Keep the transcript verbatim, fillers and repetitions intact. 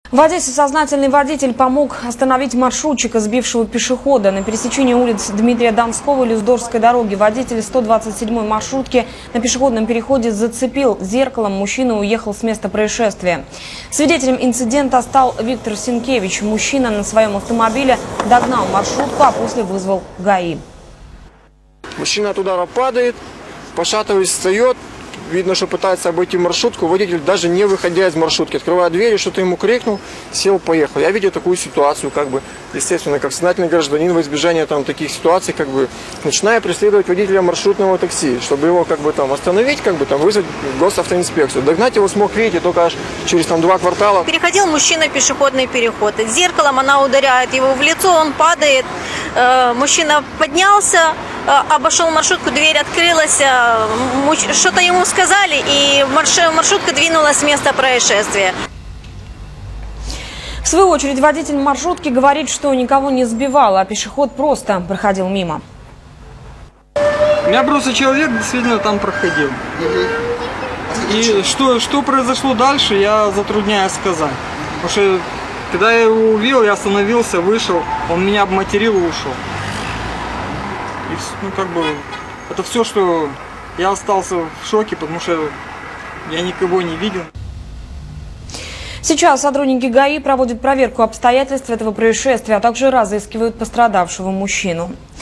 В Одессе сознательный водитель помог остановить маршрутчика, сбившего пешехода. На пересечении улиц Дмитрия Донского и Люздорфской дороги водитель сто двадцать седьмой маршрутки на пешеходном переходе зацепил зеркалом. Мужчина уехал с места происшествия. Свидетелем инцидента стал Виктор Синкевич. Мужчина на своем автомобиле догнал маршрутку, а после вызвал ГАИ. Мужчина от удара падает, пошатываясь, встает. Видно, что пытается обойти маршрутку. Водитель, даже не выходя из маршрутки, открывая дверь, что-то ему крикнул, сел, поехал. Я видел такую ситуацию, как бы, естественно, как сознательный гражданин, во избежание там таких ситуаций, как бы, начиная преследовать водителя маршрутного такси, чтобы его, как бы, там остановить, как бы, там вызвать госавтоинспекцию. Догнать его смог, видите, только аж через там два квартала. Переходил мужчина пешеходный переход. Зеркалом она ударяет его в лицо, он падает. Мужчина поднялся, обошел маршрутку, дверь открылась, что-то ему сказали, и маршрутка двинулась с места происшествия. В свою очередь водитель маршрутки говорит, что никого не сбивал, а пешеход просто проходил мимо. У меня просто человек действительно там проходил. И что, что произошло дальше, я затрудняюсь сказать. Потому что когда я его увидел, я остановился, вышел, он меня обматерил и ушел. И, ну, как бы, это все, что я остался в шоке, потому что я никого не видел. Сейчас сотрудники ГАИ проводят проверку обстоятельств этого происшествия, а также разыскивают пострадавшего мужчину.